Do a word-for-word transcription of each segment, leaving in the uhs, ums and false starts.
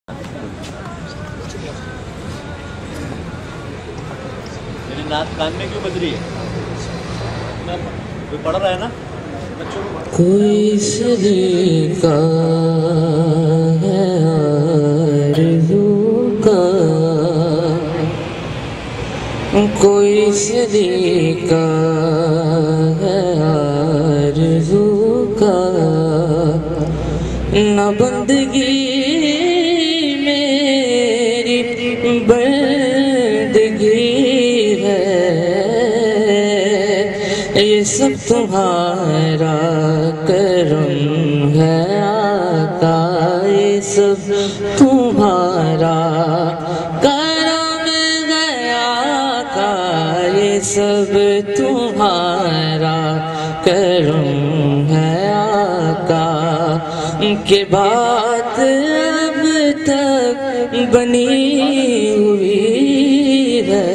میری نعت کان میں کیوں بج رہی ہے؟ کوئی پڑھ رہا ہے نا؟ کوئی سلیقہ ہے آرزو کا، کوئی سلیقہ ہے آرزو کا، نہ بندگی میری بندگی ہے، یہ سب تمہارا کرم ہے آقا، یہ سب تمہارا کرم ہے آقا، یہ سب تمہارا کرم ہے آقا، کہ بات اب تک بنی ہوئی ہے،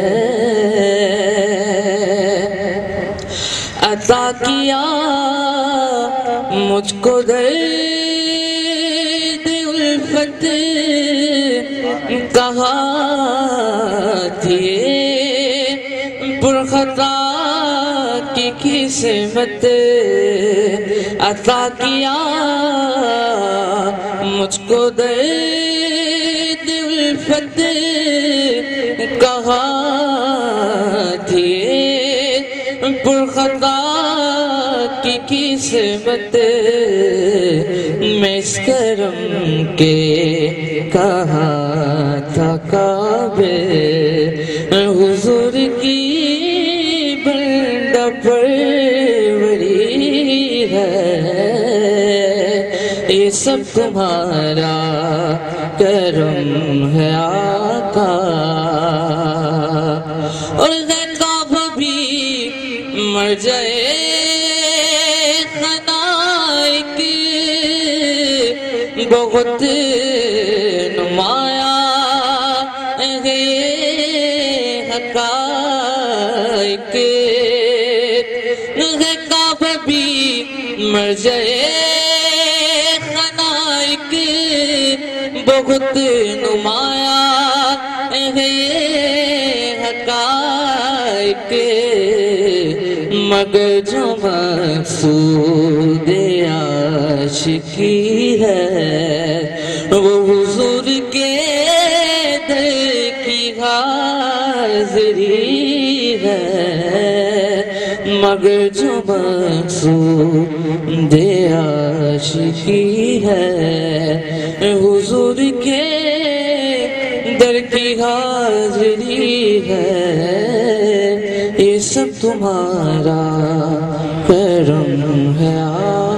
عطا کیا مجھ کو درد الفت، کہا تھی پرخطا کی قسمت، عطا کیا مجھ کو درد الفت، کہا تھی پرخطا کی قسمت، میں اس کرم کے کہاں تھا قابل، حضور کی بندہ پروری ہے، یہ سب تمہارا کرم ہے آقا، اور مر جائے خنائق بہت نمایاں ہے حقائق، کعبہ بھی مر جائے خنائق بہت نمایاں ہے حقائق، مگر جو مقصود عاشقی ہے وہ حضور کے در کی حاضری ہے، مگر جو مقصود عاشقی ہے حضور کے در کی حاضری ہے، یہ سب تمہارا کرم ہے۔